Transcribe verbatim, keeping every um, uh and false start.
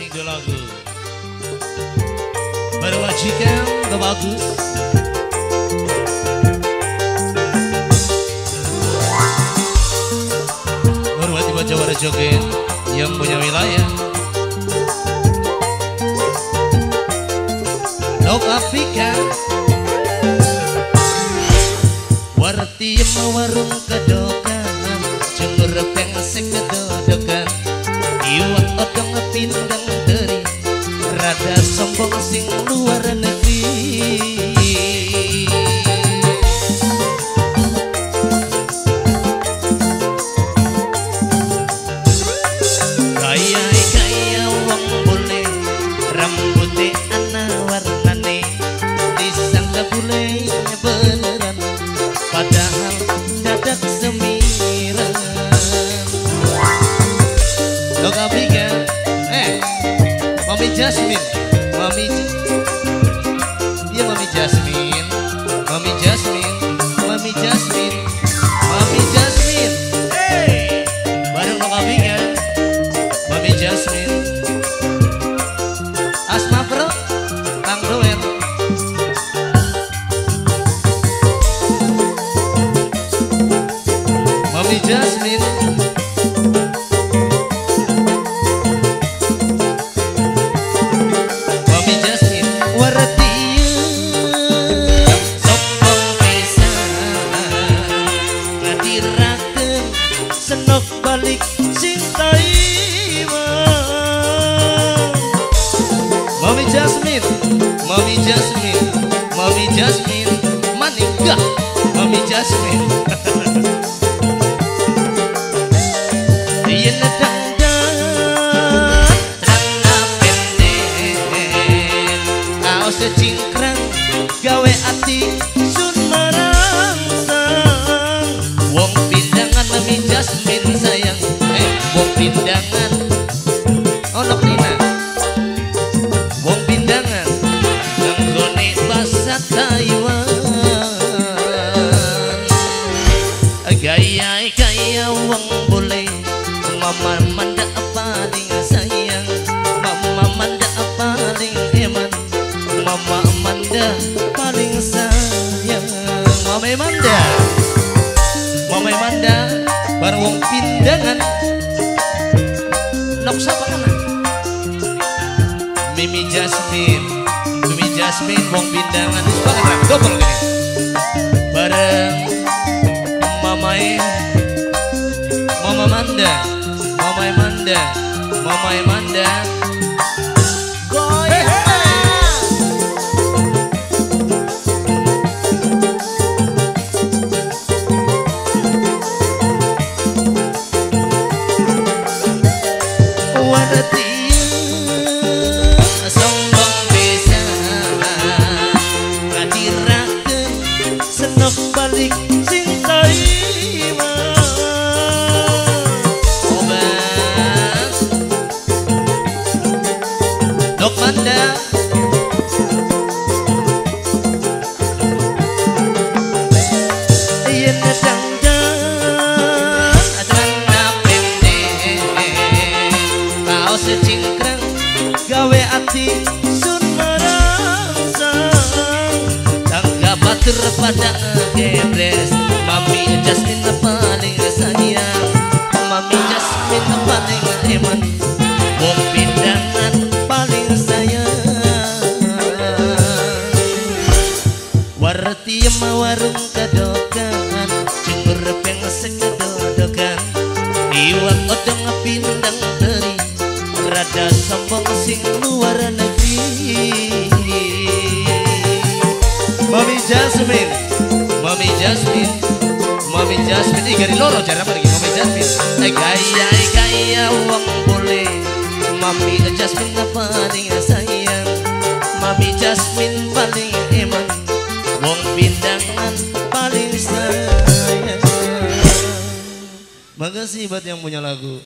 dua lagu berwajikan ke bagus. Hormati baca wara joget yang punya wilayah. Dok Afrika warti warung kedokan jemur pengsek kedodokan iwak odong pindang teri rada sombong sing luar negeri. Kaya kaya wong bule rambutnya ana warnane disangka bule beneran padahal dadak semiran. Dok Afrika eh Mami Jasmine, Mami dia Mami Jasmine, Mami Jasmine, Mami Jasmine, Mami Jasmine, hey, bareng Dok Afrika, Mami Jasmine, Asma Bro, Kang Doer, Mami Jasmine. Senok balik cintai Mami Jasmine, Mami Jasmine, Mami Jasmine, manika Mami Jasmine. Yen dandan rana pendek kaos cingkrang gawe ati sun marangsang wong pindangan Mami Jasmine sayang eh wong pindangan ono Nina wong pindangan ganggone basa Taiwan gaya gaya wong boleh mama manda paling sayang mama manda paling eman mama manda paling sayang mama manda mama manda bareng wong pindangan nok sapa kana Mimi Jasmine, Mimi Jasmine wong pindangan wis banget double gini bareng mamae mama manda mama manda mama manda goyang. Senok balik cintai obat Dok Manda yen dangdang adana pendek kaos cingkrang gawe ati sun marangsang tangga batur pada gebres Mami Jasmine paling sayang Mami Jasmine paling eman wong pindangan paling sayang warti warung kedokan jemur pengsek kedodokan iwak odong pindang teri rada sombong sing luar negeri. Mami Jasmine, Mami Jasmine, Mami Jasmine, igari loro cara pergi Mami Jasmine. Eh gaya gaya wong boleh, Mami Jasmine paling sayang, Mami Jasmine paling eman, wong pindangan paling sayang. Makasih buat yang punya lagu.